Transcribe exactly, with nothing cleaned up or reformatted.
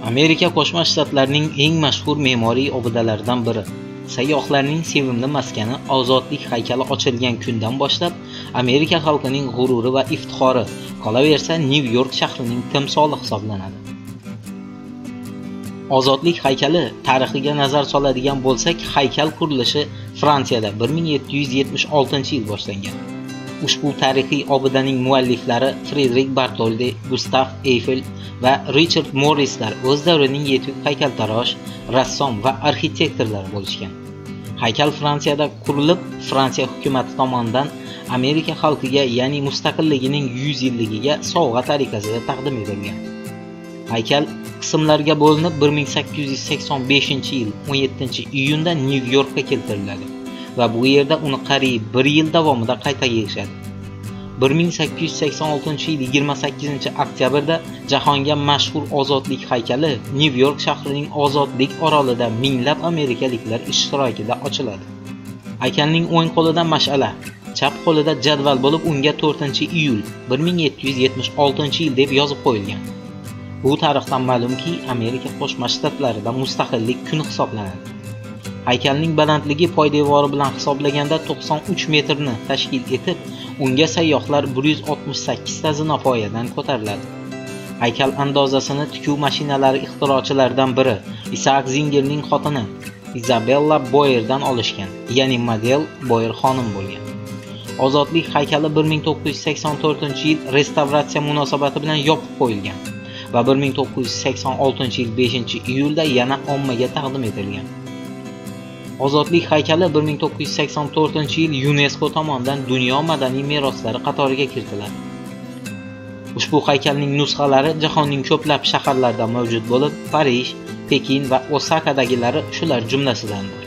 Amerika Qo'shma Shtatlarining eng mashhur me'moriy obidalaridan biri, sayyohlarning sevimli maskani Ozodlik haykali ochilgan kundan boshlab Amerika xalqining g'ururi va iftixori, qolaversa Nyu-York shahrining timsoli hisoblanadi. Ozodlik haykali tarixiga nazar soladigan bo'lsak, haykal qurilishi Fransiyada bir ming yetti yuz yetmish oltinchi yil boshlangan. Ushbu tarixiy obidaning mualliflari Fredrik Bartoldi, Gustav Eiffel va Richard Morrislar o'z davrining yetuk haykaltarosh, rassom va arxitektorlari bo'lishgan. Haykal Fransiyada qurilib, Fransiya hukumati tomonidan Amerika xalqiga, ya'ni mustaqilligining yuz yilligiga sovg'a tariqasida taqdim etilgan. Haykal qismlarga bo'linib bir ming sakkiz yuz sakson beshinchi yil o'n yettinchi iyunda Nyu-Yorkka keltiriladi va bu yerda uni qariyb bir yil davomida qayta yig'ishadi. bir ming sakkiz yuz sakson oltinchi yil yigirma sakkizinchi oktyabrda jahonga mashhur Ozodlik haykali Nyu-York shahrining Ozodlik orolida minglab amerikaliklar ishtirokida ochiladi. Haykalning o'ng qo'lida mash'ala, chap qo'lida jadval bo'lib, unga to'rtinchi iyul bir ming yetti yuz yetmish oltinchi yil deb yozib qo'yilgan. Bu tarixdan ma'lumki, Amerika Qo'shma Shtatlarida mustaqillik kuni hisoblanadi. Haykalning balandligi poydevori bilan hisoblaganda to'qson uch metrni tashkil etib, unga sayyohlar bir yuz oltmish sakkiz ta zinapoyadan ko'tariladi. Haykal andozasini tikuv mashinalari ixtirochilaridan biri Isaac Zingerning xotini Isabella Boyerdan olishgan, ya'ni model Boyer xonim bo'lgan. Ozodlik haykali bir ming to'qqiz yuz sakson to'rtinchi yil restavratsiya munosabati bilan yopib qo'yilgan va bir ming to'qqiz yuz sakson oltinchi yil beshinchi iyulda yana ommaga taqdim etilgan. Ozodlik haykali bir ming to'qqiz yuz sakson to'rtinchi yil UNESCO tomonidan dunyo madaniy meroslari qatoriga kiritiladi. Ushbu haykalning nusxalari jahonning ko'plab shaharlarida mavjud bo'lib, Parij, Pekin va Osakadagilari shular jumlasidandir.